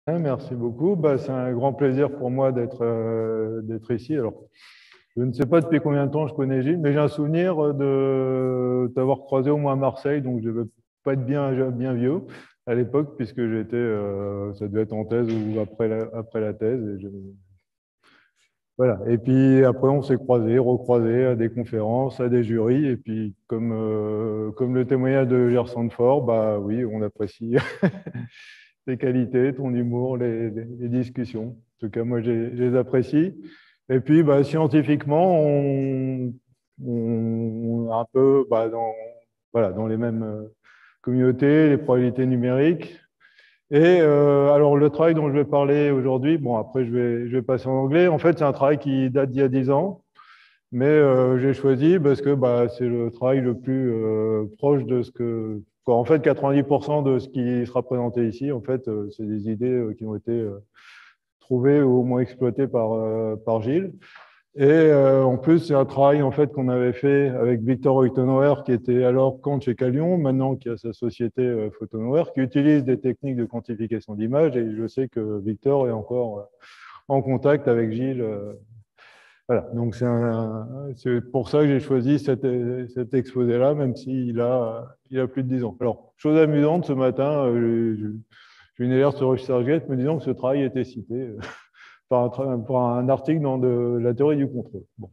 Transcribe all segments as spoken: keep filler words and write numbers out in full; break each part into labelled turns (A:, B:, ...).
A: Merci beaucoup. Bah, c'est un grand plaisir pour moi d'être euh, d'être ici. Alors, je ne sais pas depuis combien de temps je connais Gilles, mais j'ai un souvenir de t'avoir croisé au moins à Marseille, donc je ne vais pas être bien, bien vieux à l'époque, puisque j'étais, euh, ça devait être en thèse ou après la, après la thèse. Et je- voilà. Et puis après, on s'est croisés, recroisés à des conférences, à des jurys. Et puis, comme, euh, comme le témoignage de Gerson Fort, bah oui, on apprécie tes qualités, ton humour, les, les- les discussions. En tout cas, moi, je je les apprécie. Et puis, bah, scientifiquement, on, on est un peu bah, dans, voilà, dans les mêmes euh, communautés, les probabilités numériques. Et euh, alors, le travail dont je vais parler aujourd'hui, bon, après, je vais, je vais passer en anglais. En fait, c'est un travail qui date d'il y a dix ans, mais euh, j'ai choisi parce que bah, c'est le travail le plus euh, proche de ce que... quoi, en fait, quatre-vingt-dix pour cent de ce qui sera présenté ici, en fait, euh, c'est des idées euh, qui ont été euh, trouvées ou au moins exploitées par, euh, par Gilles. Et euh, en plus, c'est un travail en fait qu'on avait fait avec Victor Heutenauer, qui était alors Quant chez Calion, maintenant qui a sa société euh, Photonauer, qui utilise des techniques de quantification d'images. Et je sais que Victor est encore euh, en contact avec Gilles. euh, voilà, donc c'est pour ça que j'ai choisi cet, cet exposé-là, même s'il a, il a plus de dix ans. Alors, chose amusante, ce matin, euh, j'ai une alerte sur ResearchGate me disant que ce travail était cité euh, par, un, par un article dans de la théorie du contrôle. Bon.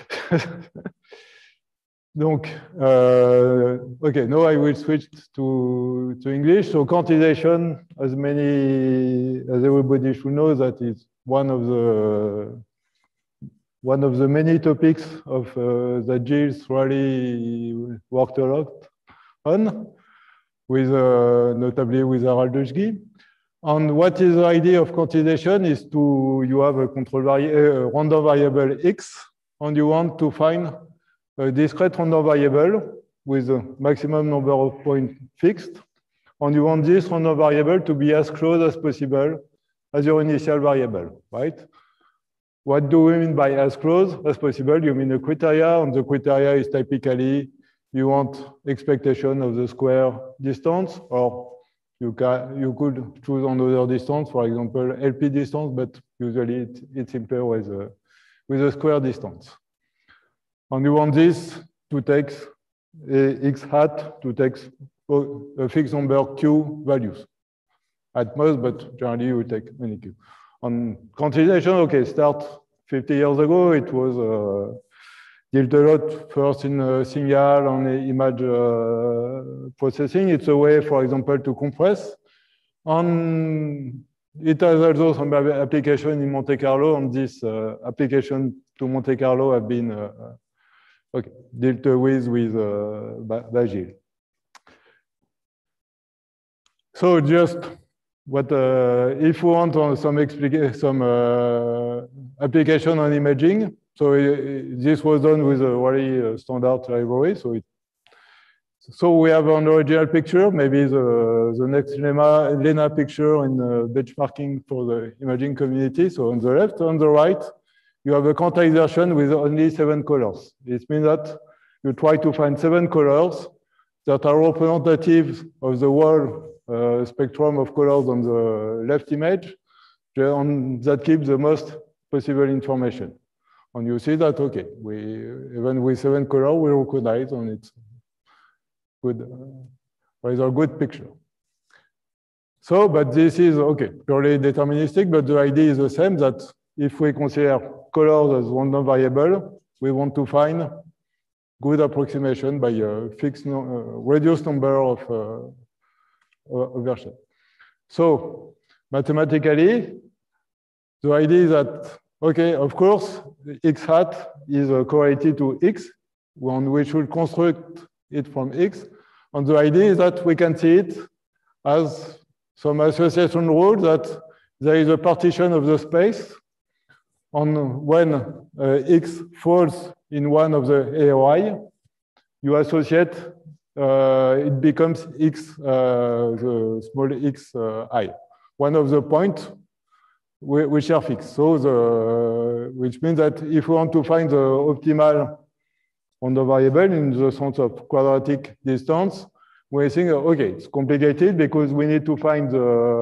A: Donc, uh, okay, now I will switch to, to English. So quantization, as many, as everybody should know, that is one of the one of the many topics of uh, that Gilles really worked a lot on, with uh, notably with Harald Duschgi. And what is the idea of quantization is to you have a control vari uh, random variable x, and you want to find a discrete random variable with a maximum number of points fixed, and you want this random variable to be as close as possible as your initial variable, right? What do we mean by as close as possible? You mean a criteria, and the criteria is typically you want expectation of the square distance, or you, can, you could choose another distance, for example, L P distance, but usually it, it's simpler with a, with a square distance. And you want this to take a x hat to take a fixed number q values at most, but generally you take any q. On quantization, okay, start fifty years ago, it was uh, dealt a lot first in uh, signal on image uh, processing. It's a way, for example, to compress. And it has also some application in Monte Carlo, and this uh, application to Monte Carlo have been uh, okay, dealt with with uh, by Gilles. So just what uh, if we want on some some uh, application on imaging? So uh, this was done with a very uh, standard library. So it, so we have an original picture, maybe the the next lemma Lena picture in uh, benchmarking for the imaging community. So on the left, on the right, you have a quantization with only seven colors. It means that you try to find seven colors that are representative of the whole uh, spectrum of colors on the left image, and that keeps the most possible information. And you see that, okay, we even with seven colors, we recognize, and it's good, uh, it's a good picture. So, but this is, okay, purely deterministic, but the idea is the same, that if we consider colors as random variable, we want to find good approximation by a fixed, no, uh, reduced number of uh, versions. So mathematically, the idea is that, okay, of course, x hat is uh, correlated to x, and we should construct it from x. And the idea is that we can see it as some association rule that there is a partition of the space, and when uh, x falls in one of the A O I, you associate, uh, it becomes x, uh, the small x uh, I, one of the points which are fixed. So the, which means that if we want to find the optimal random variable in the sense of quadratic distance, we think, okay, it's complicated because we need to find the,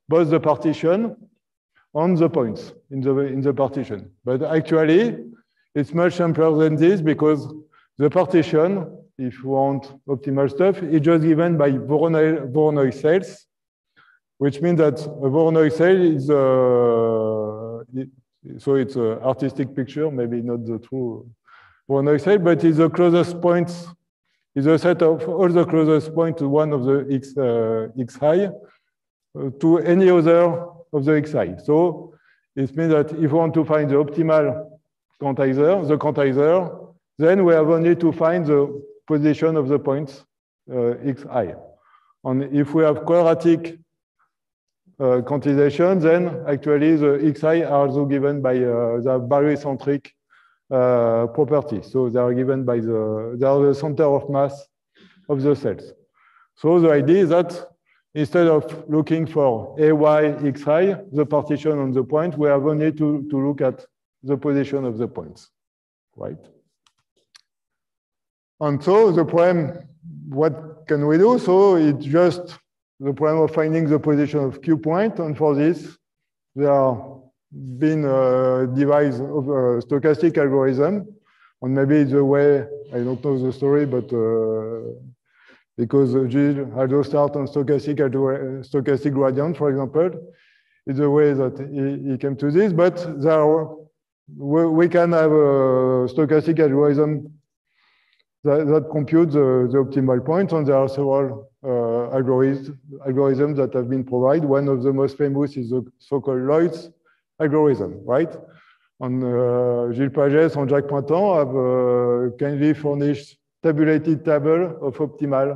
A: both the partition and the points in the, in the partition. But actually, it's much simpler than this because the partition, if you want optimal stuff, is just given by Voronoi, Voronoi cells, which means that a Voronoi cell is, uh, it, so it's an artistic picture, maybe not the true Voronoi cell, but it's the closest points, is a set of all the closest points to one of the x, uh, xi uh, to any other of the xi. So it means that if you want to find the optimal quantizer, the quantizer, then we have only to find the position of the points uh, xi. And if we have quadratic uh, quantization, then actually the xi are also given by uh, the baryocentric uh, property. So they are given by the, they are the center of mass of the cells. So the idea is that instead of looking for A Y, Xi, the partition on the point, we have only to, to look at the position of the points, right? And so the problem, what can we do? So it's just the problem of finding the position of Q point. And for this, there are been uh, devised of a stochastic algorithm. And maybe the way, I don't know the story, but uh, because Gilles also start on stochastic, stochastic gradient, for example, is the way that he, he came to this. But there are, we, we can have a stochastic algorithm that, that computes the, the optimal point, and there are several uh, algorithms, algorithms that have been provided. One of the most famous is the so-called Lloyd's algorithm, right? And uh, Gilles Pagès and Jacques Printemps have uh, kindly furnished tabulated table of optimal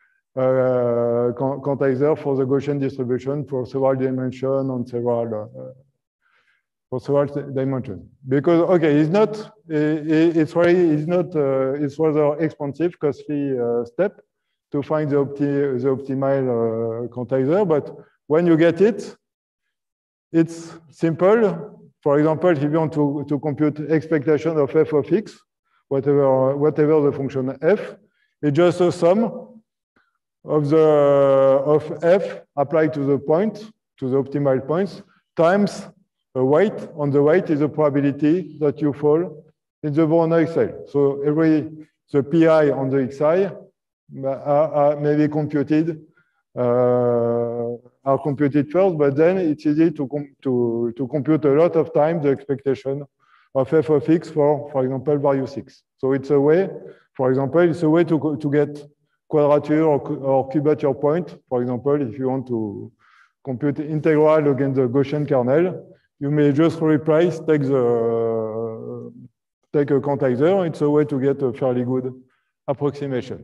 A: uh, quantizer for the Gaussian distribution for several dimensions and several uh, for several dimensions. Because okay, it's not it, it's really it's not uh, it's rather expensive, costly uh, step to find the, opti the optimal uh, quantizer. But when you get it, it's simple. For example, if you want to to compute expectation of f of x, whatever, whatever the function f, it's just a sum of the of f applied to the point, to the optimal points, times a weight. On the weight is the probability that you fall in the Voronoi cell. So every the pi on the xi are, are maybe computed uh, are computed first, but then it's easy to com to to compute a lot of times the expectation of f of x for, for example, various x. So it's a way, for example, it's a way to, to get quadrature or, or cubature point. For example, if you want to compute integral against the Gaussian kernel, you may just replace, take the take a quantizer. It's a way to get a fairly good approximation.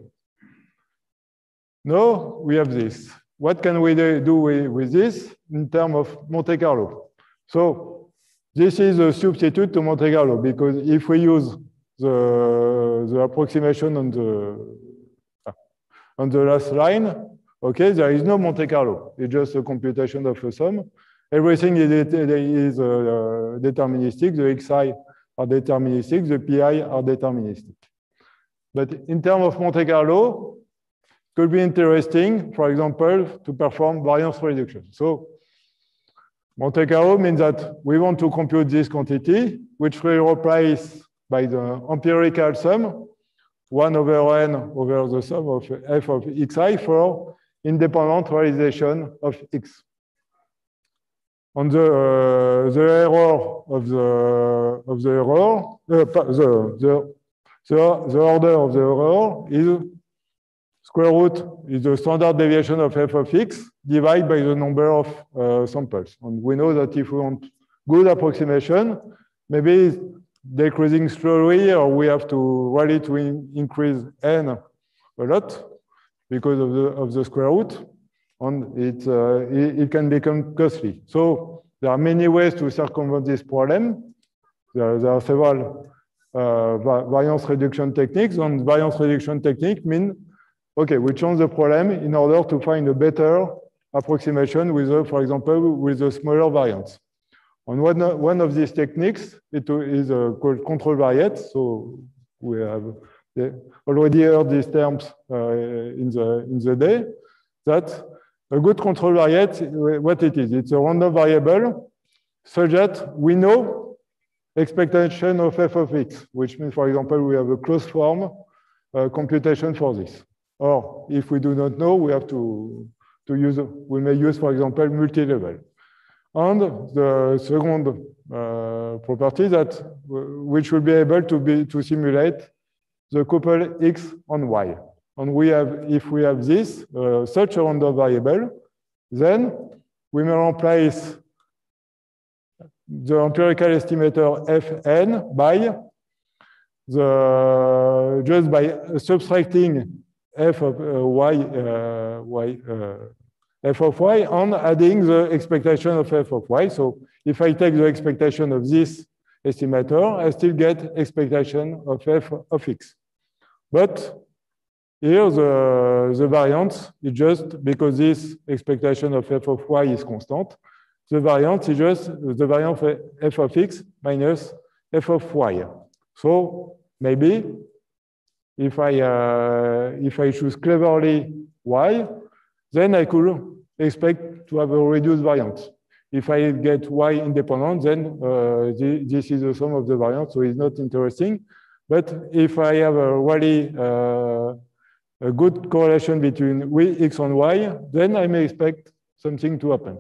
A: Now we have this. What can we do with, with this in terms of Monte Carlo? So this is a substitute to Monte Carlo, because if we use the, the approximation on the, on the last line, okay, there is no Monte Carlo. It's just a computation of a sum. Everything is, is uh, deterministic. The xi are deterministic. The pi are deterministic. But in terms of Monte Carlo, it could be interesting, for example, to perform variance reduction. So Monte Carlo means that we want to compute this quantity, which we replace by the empirical sum, one over n over the sum of f of xi for independent realization of x. On the uh, the error of the of the error, uh, the, the the the order of the error is square root is the standard deviation of f of x divided by the number of uh, samples. And we know that if we want good approximation, maybe decreasing slowly, or we have to really to in increase n a lot because of the of the square root, and it, uh, it it can become costly. So there are many ways to circumvent this problem. There, there are several uh, variance reduction techniques, and variance reduction technique mean okay, we change the problem in order to find a better approximation with, a, for example, with a smaller variance. And one, one of these techniques it is uh, called control variate. So we have already heard these terms uh, in the in the day. That a good control variate, what it is? It's a random variable such that we know expectation of f of x, which means, for example, we have a closed form uh, computation for this. Or if we do not know, we have to, to use, we may use, for example, multi-level. And the second uh, property that which will be able to be to simulate the couple x on y. And we have, if we have this, uh, such a random variable, then we may replace the empirical estimator Fn by the, just by subtracting f of uh, y, uh, y uh, f of y and adding the expectation of f of y. So if I take the expectation of this estimator, I still get expectation of f of x. But here the, the variance is just because this expectation of f of y is constant. The variance is just the variance of f of x minus f of y. So maybe if I uh, if I choose cleverly y, then I could expect to have a reduced variance. If I get y independent, then uh, the, this is the sum of the variance, so it's not interesting. But if I have a really uh, a good correlation between v, x, and y, then I may expect something to happen.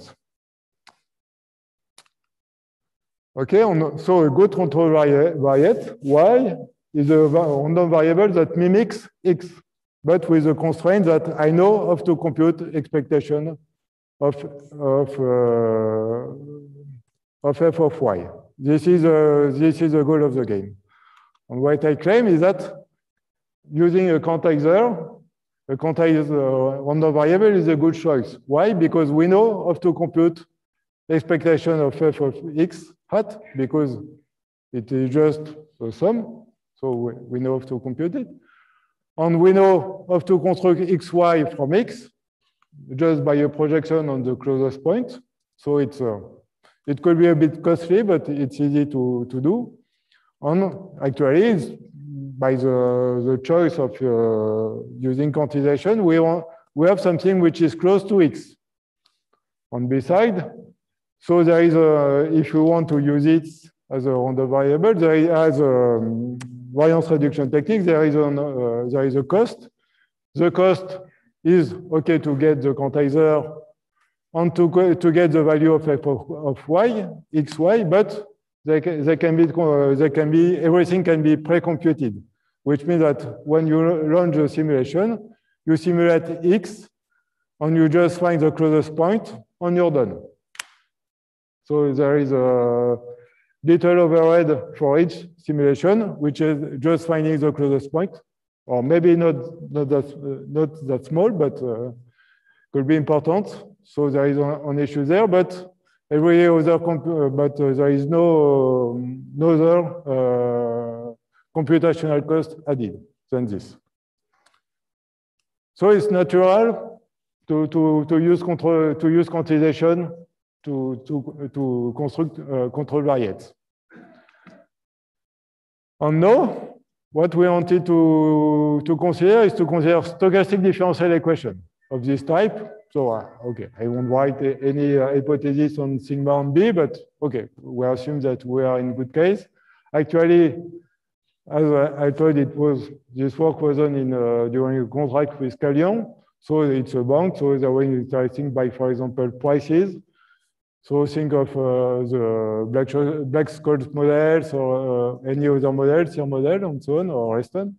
A: Okay, on, so a good control variate, y, is a random variable that mimics x, but with the constraint that I know how to compute expectation of, of, uh, of f of y. This is, a, this is the goal of the game. And what I claim is that using a quantizer, a quantizer random variable is a good choice. Why? Because we know how to compute expectation of f of x hat, because it is just a sum. So we, we know how to compute it. And we know how to construct xy from x just by a projection on the closest point. So it's uh, it could be a bit costly, but it's easy to, to do. And actually, it's by the, the choice of uh, using quantization, we, want, we have something which is close to x. On beside, so there is a, if you want to use it as a random variable, there is as a um, variance reduction technique, there is, an, uh, there is a cost. The cost is, okay, to get the quantizer and to, to get the value of f of, of y, xy, but they can, they can be, uh, they can be, everything can be pre-computed, which means that when you launch the simulation, you simulate x, and you just find the closest point, and you're done. So there is a little overhead for each simulation, which is just finding the closest point, or maybe not not that uh, not that small, but uh, could be important. So there is an issue there, but every other comp uh, but uh, there is no um, no other uh, computational cost added than this. So it's natural to to to use control to use quantization to to to construct uh, control variates. And now, what we wanted to to consider is to consider stochastic differential equation of this type. So uh, okay, I won't write any uh, hypothesis on sigma and b, but okay, we assume that we are in good case. Actually, as I, I told, it was this work was done in uh, during a contract with Scalion. So it's a bank, so they were interesting by, for example, prices. So think of uh, the Black Black-Scholes models or uh, any other model, C I R model, and so on, or Reston.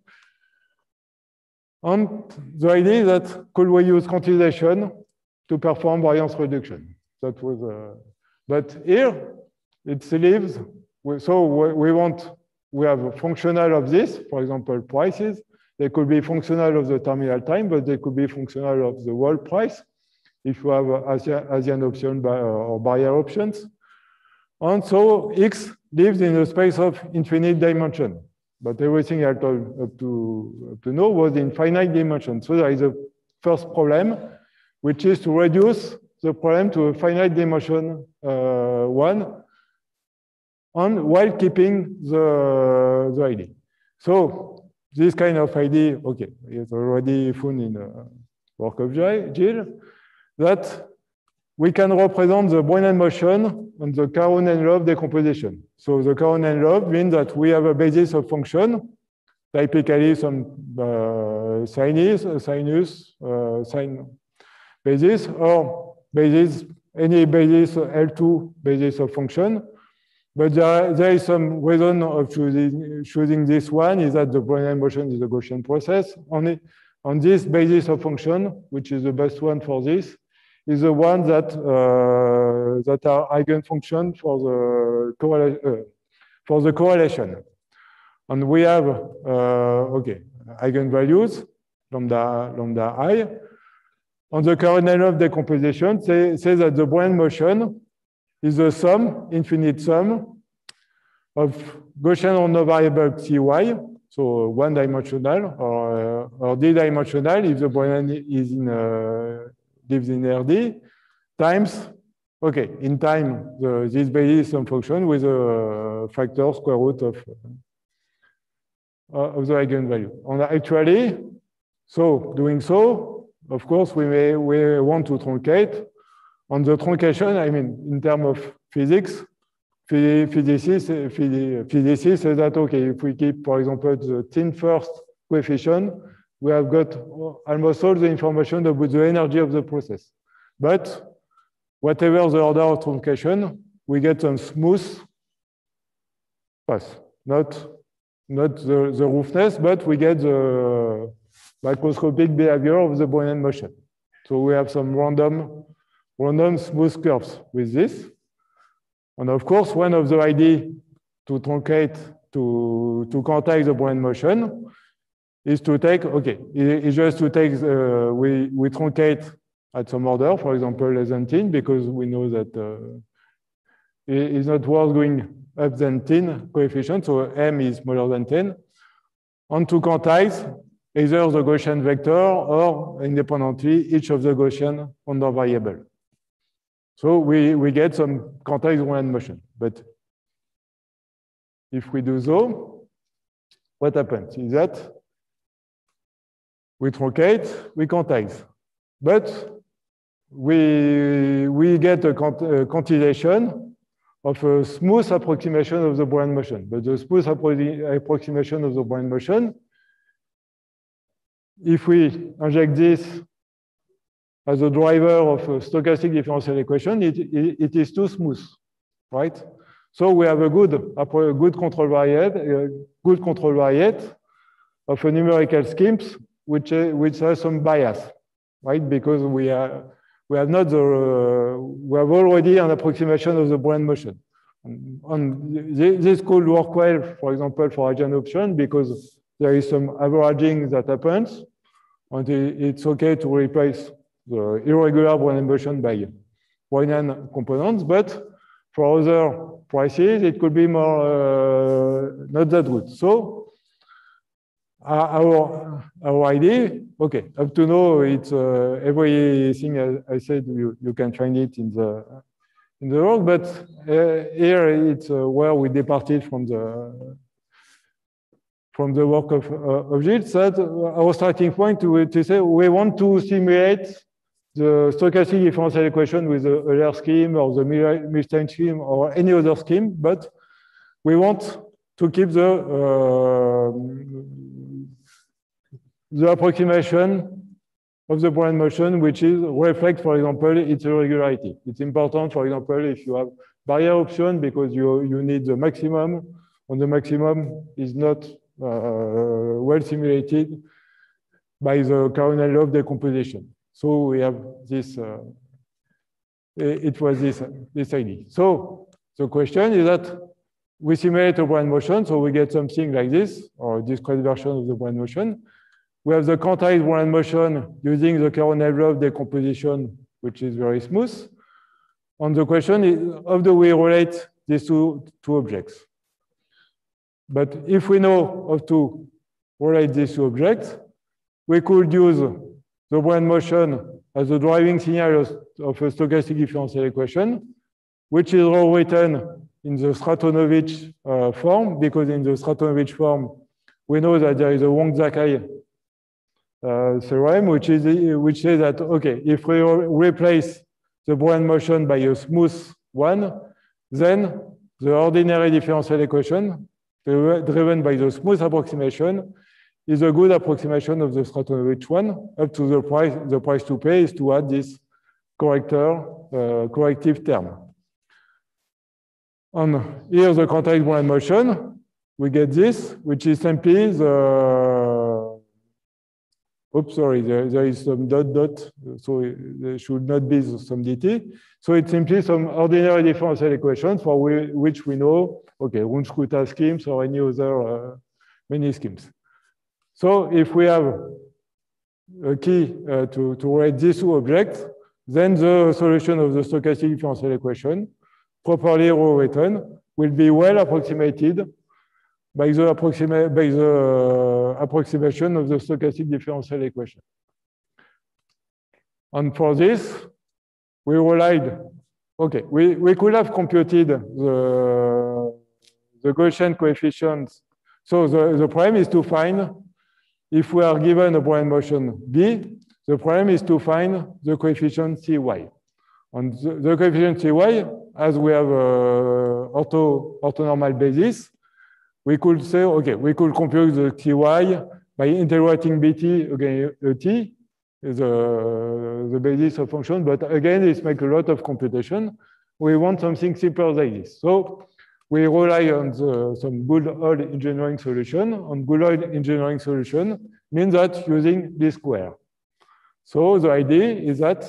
A: And the idea is that could we use quantization to perform variance reduction? That was, uh, but here it leaves. So we want we have a functional of this, for example, prices. They could be functional of the terminal time, but they could be functional of the world price if you have Asian, Asian option or barrier options. And so X lives in a space of infinite dimension. But everything I told up to, up to now was in finite dimension. So there is a first problem, which is to reduce the problem to a finite dimension uh, one, and while keeping the, the idea. So this kind of idea, okay, it's already found in the work of Gilles. that we can represent the Brownian motion on the Caron-Hamelove decomposition. So the Caron-Hamelove means that we have a basis of function, typically some uh, sinus, uh, sinus, uh, sine basis, or basis, any basis L two basis of function. But there, there is some reason of choosing, choosing this one is that the Brownian motion is a Gaussian process. On, it, on this basis of function, which is the best one for this, is the one that uh, that are eigenfunction for the correlation uh, for the correlation, and we have uh, okay eigenvalues lambda lambda I. On the Caron-Hamelove decomposition, say, say that the Brownian motion is the sum, infinite sum of Gaussian random variable Cy, so one-dimensional or uh, or d-dimensional if the Brownian is in uh, lives in R D, times, okay, in time, the, this basis some function with a factor square root of, uh, of the eigenvalue. And actually, so doing so, of course, we may we want to truncate. On the truncation, I mean, in terms of physics, physicists, physicists say that, okay, if we keep, for example, the thin first coefficient, we have got almost all the information about the energy of the process. But whatever the order of truncation, we get some smooth path. Not, not the, the roughness, but we get the microscopic behavior of the Brownian motion. So we have some random, random smooth curves with this. And of course, one of the ideas to truncate, to, to quantize the Brownian motion is to take, okay, it's just to take, uh, we, we truncate at some order, for example, less than ten, because we know that uh, it's not worth going up than ten coefficient, so m is smaller than ten. And to quantize either the Gaussian vector or independently each of the Gaussian random variable. So we, we get some quantized Brownian motion. But if we do so, what happens is that we truncate, we quantize. But we, we get a, quant a quantization of a smooth approximation of the Brownian motion. But the smooth appro approximation of the Brownian motion, if we inject this as a driver of a stochastic differential equation, it, it, it is too smooth, right? So we have a good, a good control variate, a good control variate of a numerical schemes which, uh, which has some bias, right? Because we are we have not the uh, we have already an approximation of the Brownian motion. And, and this could work well, for example, for agent option because there is some averaging that happens, and it's okay to replace the irregular Brownian motion by Brownian components, but for other prices, it could be more uh, not that good. So our our idea, okay, up to now, it's uh, everything I, I said you you can find it in the in the work, but uh, here it's uh, where we departed from the from the work of uh, of Gilles. That our starting point to to say we want to simulate the stochastic differential equation with the Euler scheme or the Milstein scheme or any other scheme, but we want to keep the uh, the approximation of the Brownian motion, which is reflect, for example, its irregularity. It's important, for example, if you have barrier option because you you need the maximum, and the maximum is not uh, well simulated by the Caron-Hamelove decomposition. So we have this, uh, it was this, this idea. So the question is that we simulate a Brownian motion, so we get something like this, or a discrete version of the Brownian motion. We have the quantized Brownian motion using the Caron-Hamelove decomposition, which is very smooth. And the question is, how do we relate these two, two objects? But if we know how to relate these two objects, we could use the Brownian motion as the driving signal of a stochastic differential equation, which is rewritten in the Stratonovich uh, form, because in the Stratonovich form, we know that there is a Wang-Zakai uh, theorem, which is which says that okay, if we replace the Brownian motion by a smooth one, then the ordinary differential equation driven by the smooth approximation is a good approximation of the Stratonovich one. Up to the price, the price to pay is to add this corrector, uh, corrective term. And here's the quantized Brownian motion. We get this, which is simply the, oops, sorry, there, there is some dot dot, so there should not be some dt. So it's simply some ordinary differential equation for we, which we know, okay, Runge-Kutta schemes or any other uh, many schemes. So if we have a key uh, to, to write these two objects, then the solution of the stochastic differential equation, properly rewritten, will be well approximated by the, approxima by the approximation of the stochastic differential equation. And for this, we relied, okay, we, we could have computed the, the Gaussian coefficients. So the, the problem is to find, if we are given a Brownian motion B, the problem is to find the coefficient Cy. And the, the coefficient Cy, as we have a ortho, orthonormal basis, we could say, okay, we could compute the Cy by integrating Bt against uh, T, the, the basis of function, but again, it makes a lot of computation. We want something simpler like this. So we rely on the, some good old engineering solution. And good old engineering solution means that using this square. So the idea is that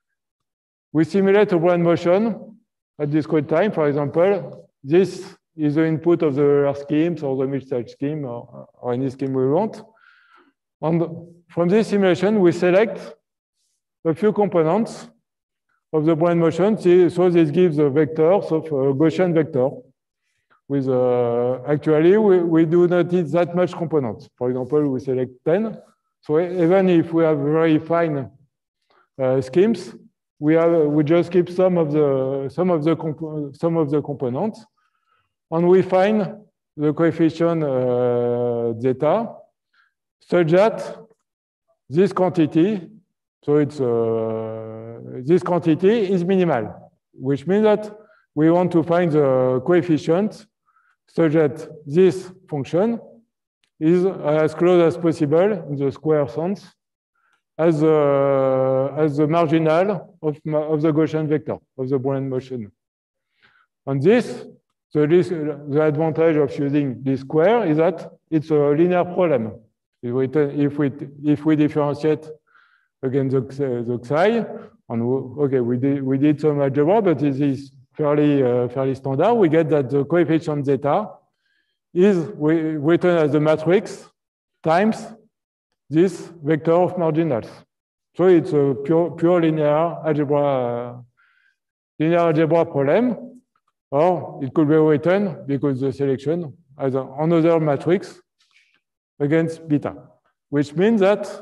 A: we simulate a Brownian motion at discrete time. For example, this is the input of the Euler schemes or the Milstein scheme or, or any scheme we want. And from this simulation, we select a few components of the Brownian motion. So this gives the vectors of a Gaussian vector. With uh, actually, we, we do not need that much components. For example, we select ten. So even if we have very fine uh, schemes, we have we just keep some of the some of the some of the components, and we find the coefficient uh, zeta such that this quantity, so it's uh, this quantity is minimal, which means that we want to find the coefficient such that this function is as close as possible in the square sense as, uh, as the marginal of, of the Gaussian vector, of the Brownian motion. And this, the, the advantage of using this square is that it's a linear problem. If we, if we, if we differentiate against the, the xi, and okay, we did, we did some algebra, but this is fairly, uh, fairly standard. We get that the coefficient zeta is written as the matrix times this vector of marginals. So it's a pure, pure linear algebra, uh, linear algebra problem, or it could be written because the selection as a, another matrix against beta, which means that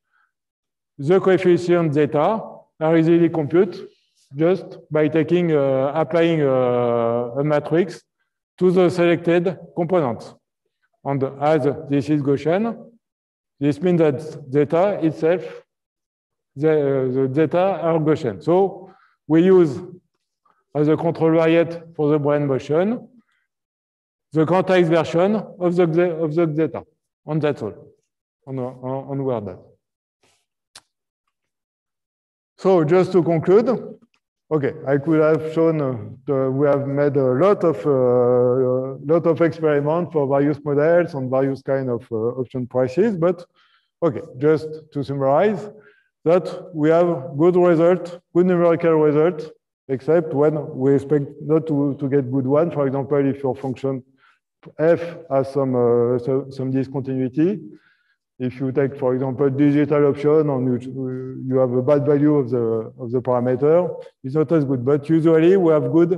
A: the coefficient zeta are easily computed just by taking, uh, applying a, a matrix to the selected components. And as this is Gaussian, this means that zeta itself, the, the zeta are Gaussian. So we use as a control variate for the Brownian motion the quantized version of the, of the zeta. And that's all. On, on, on word that. So just to conclude, okay, I could have shown uh, the, we have made a lot of uh, lot of experiments for various models and various kind of uh, option prices. But okay, just to summarize, that we have good result, good numerical result, except when we expect not to, to get good one. For example, if your function f has some uh, so, some discontinuity. If you take, for example, digital option and you, you have a bad value of the of the parameter, it's not as good. But usually we have good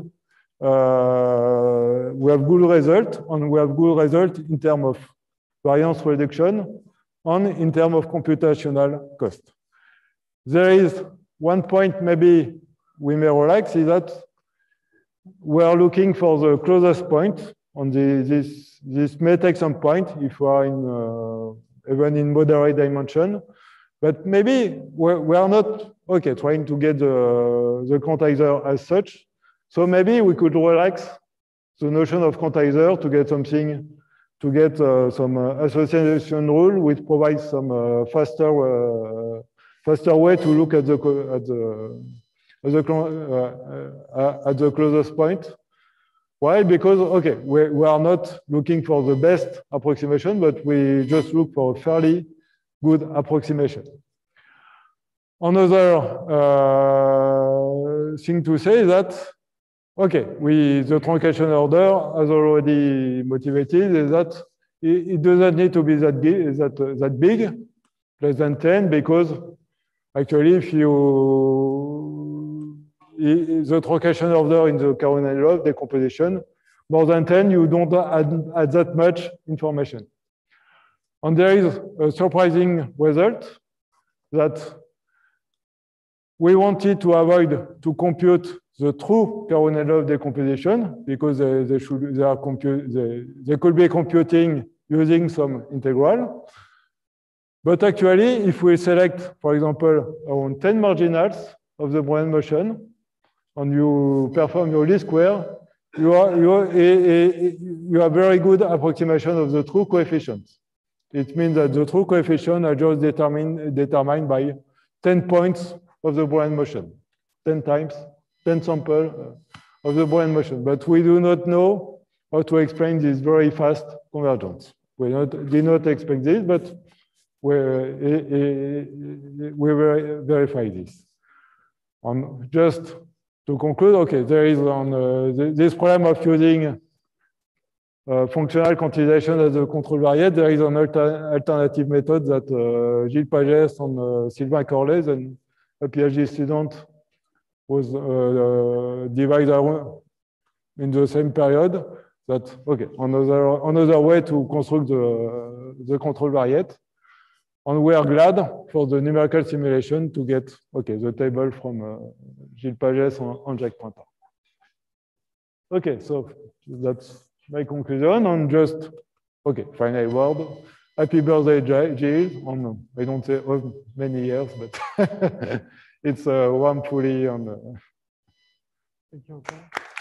A: uh, we have good result, and we have good result in terms of variance reduction and in terms of computational cost. There is one point maybe we may relax is that we are looking for the closest point on the this this may take some point if we are in. Uh, even in moderate dimension. But maybe we're, we are not, okay, trying to get the, the quantizer as such. So maybe we could relax the notion of quantizer to get something, to get uh, some uh, association rule which provides some uh, faster, uh, faster way to look at the, at the, at the, uh, uh, at the closest point. Why? Because, okay, we, we are not looking for the best approximation, but we just look for a fairly good approximation. Another uh, thing to say is that, okay, we, the truncation order, as already motivated, is that it, it doesn't need to be that big, that, uh, that big, less than ten, because actually, if you, the truncation order in the Caronin law of decomposition, more than ten, you don't add, add that much information. And there is a surprising result that we wanted to avoid to compute the true Caronin law of decomposition because they, they, should, they, are compute, they, they could be computing using some integral. But actually, if we select, for example, around ten marginals of the Brownian motion, and you perform your least square, you are you are, you have very good approximation of the true coefficients. It means that the true coefficients are just determined determined by ten points of the Brownian motion, ten times, ten samples of the Brownian motion. But we do not know how to explain this very fast convergence. We not, did not expect this, but we we verify this. On just to conclude, okay, there is on uh, this problem of using uh, functional quantization as a control variate. There is an alter alternative method that uh, Gilles Pagès and uh, Sylvain Corlez and a PhD student was uh, uh, divided in the same period. That okay, another another way to construct the the control variate. And we are glad for the numerical simulation to get, okay, the table from uh, Gilles Pagès and, and Jacques Printemps. Okay, so that's my conclusion. And just, okay, final word. Happy birthday, Gilles. On, I don't say oh, many years, but it's uh, one fully on. Uh, Thank you.